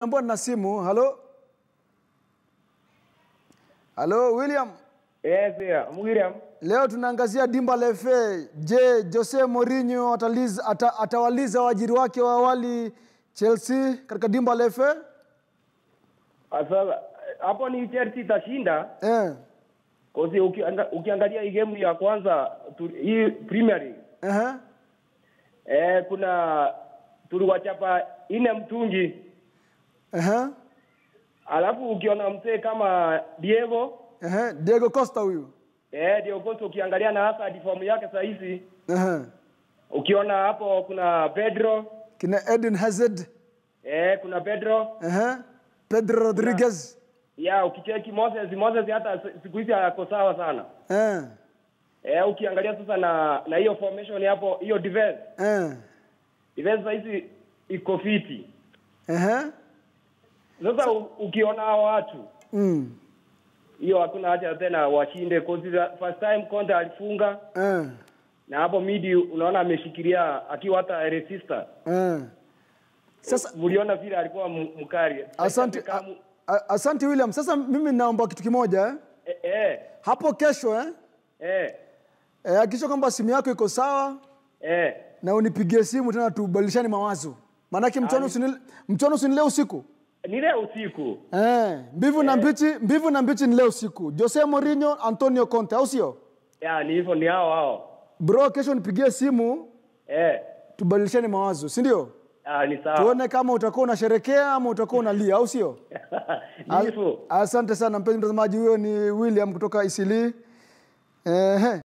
Mbona na simu? Halo? Halo William? Yes, William. Leo tunaangazia dimba la FA. Je, Jose Mourinho atawaliza waajiri wake wa awali Chelsea katika dimba la FA? Asa hapo ni Chelsea itashinda. Kozi ukiangalia hii game ya kwanza hii Premier League. Kuna tuliwachapa 4 mtungi. Alafu ukiona mzee kama Diego Diego Costa huyu. Diego Costa ukiangalia na hasa form yake sasa hizi. Ukiona hapo kuna Pedro, kina Eden Hazard. Kuna Pedro. Pedro Rodriguez. Ukicheki Moses hata siku hizi yako sawa sana. Ukiangalia sasa na hiyo formation hapo, hiyo defense. Defense hizi iko fiti. Sasa ukiona watu hiyo hakuna haja tena washinde, cause first time Conte alifunga. Na hapo midi unaona ameshikilia akiwa hata resistor. Sasa uliona vile alikuwa mkali. Asante William. Sasa mimi naomba kitu kimoja hapo kesho hakikisha kwamba simu yako iko sawa. Na unipigie simu tena tubadilishane mawazo. Maana yake mchono si leo usiku. Ni leo usiku. Mbivu na mbichi ni leo usiku. Jose Mourinho, Antonio Conte, au sio? Ni hivyo, ni hao. Bro, kesho nipigie simu. Tubadilishane mawazo, si ndio? Ni sawa. Tuone kama utakuwa unasherekea ama utakuwa unalia, au sio? Hivyo. Asante sana mpenzi mtazamaji, huyo ni William kutoka Isili.